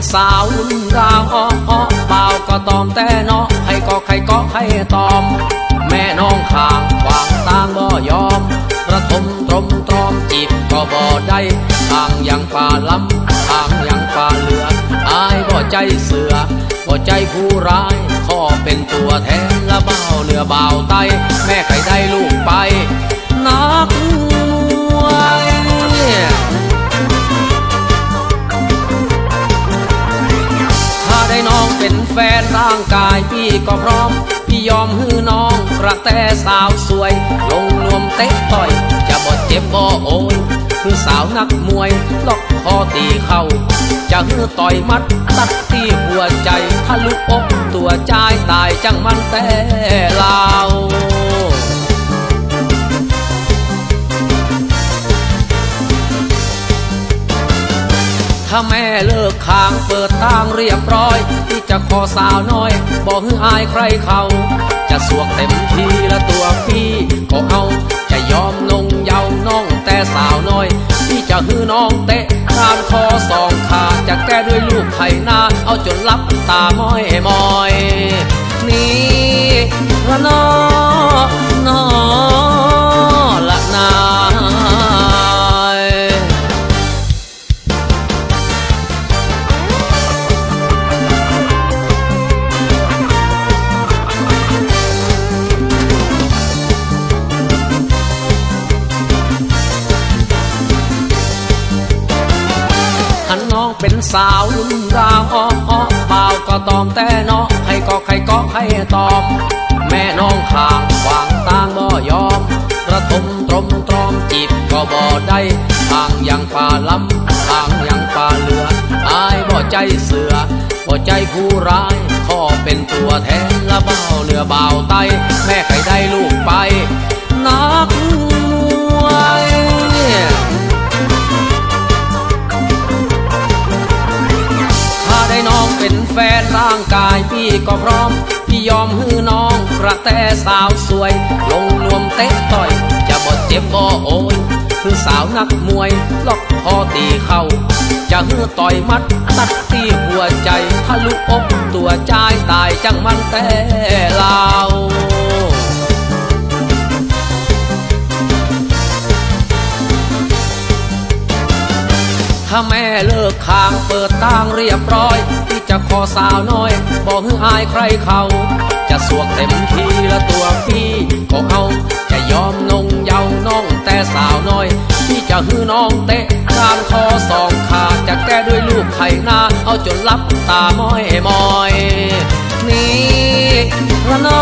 สาวรุ่นราวเปล่าก็ตอมแต่เนาะให้ก็ใครก็ใครตอมแม่น้องข้างวางต่างบ่ยอมระทมตรมตรอมจีบก็บ่ได้ทางยังป่าล้ำทางยังป่าเหลืออายบ่ใจเสือบ่ใจผู้ร้ายขอเป็นตัวแทนละเบาเนื้อเบาไตแม่ใครได้ลูกไปนักมวยถ้าได้น้องเป็นแฟนร่างกายพี่ก็พร้อมพี่ยอมฮื้อน้องกระแตสาวสวยลงนวมเตะต่อยจะบ่เจ็บบ่โอยคือสาวนักมวยล็อกคอตีเข่าจะฮื้อต่อยมัดตัดที่หัวใจทะลุอกตัวใจตายจังมันแต่ลาวถ้าแม่เลิกข้างเปิดทางเรียบร้อยที่จะขอสาวน้อยบอกให้อายใครเขาจะสวกเต็มทีละตัวพี่ก็เอาจะยอมนงเยาน้องแต่สาวน้อยพี่จะฮื้อน้องเตะข้ามคอสองขาจะแก้ด้วยลูกไข่นาเอาจนลับตามอยมอยนี่ละนอละนาน้องเป็นสาวรุ่นราวเปล่าก็ตอมแต่เนาะให้ก็ใครก็ใครตอมแม่น้องข้างวางต่างบ่ยอมระทมตรมตรอมจีบก็บ่ได้ทางยังป่าล้ำทางยังป่าเหลืออายบ่ใจเสือบ่ใจผู้ร้ายขอเป็นตัวแทนละเบาเนื้อเบาไตแม่ใครได้ลูกไปนักมวยได้น้องเป็นแฟนร่างกายพี่ก็พร้อมพี่ยอมฮื้อน้องกระแตสาวสวยลงนวมเตะต่อยจะบ่เจ็บบ่โอยคือสาวนักมวยล็อกคอตีเข่าจะฮื้อต่อยมัดตัดที่หัวใจทะลุอกตัวใจตายจังมันแต่ลาวถ้าแม่เลิกข้างเปิดทางเรียบร้อยที่จะขอสาวน้อยบอกให้อายใครเขาจะสวกเต็มทีละตัวพี่ก็เอาจะยอมนงเยาน้องแต่สาวน้อยพี่จะฮื้อน้องเตะข้ามคอสองขาจะแก้ด้วยลูกไข่นาเอาจนลับตามอยมอยนี่ละนอ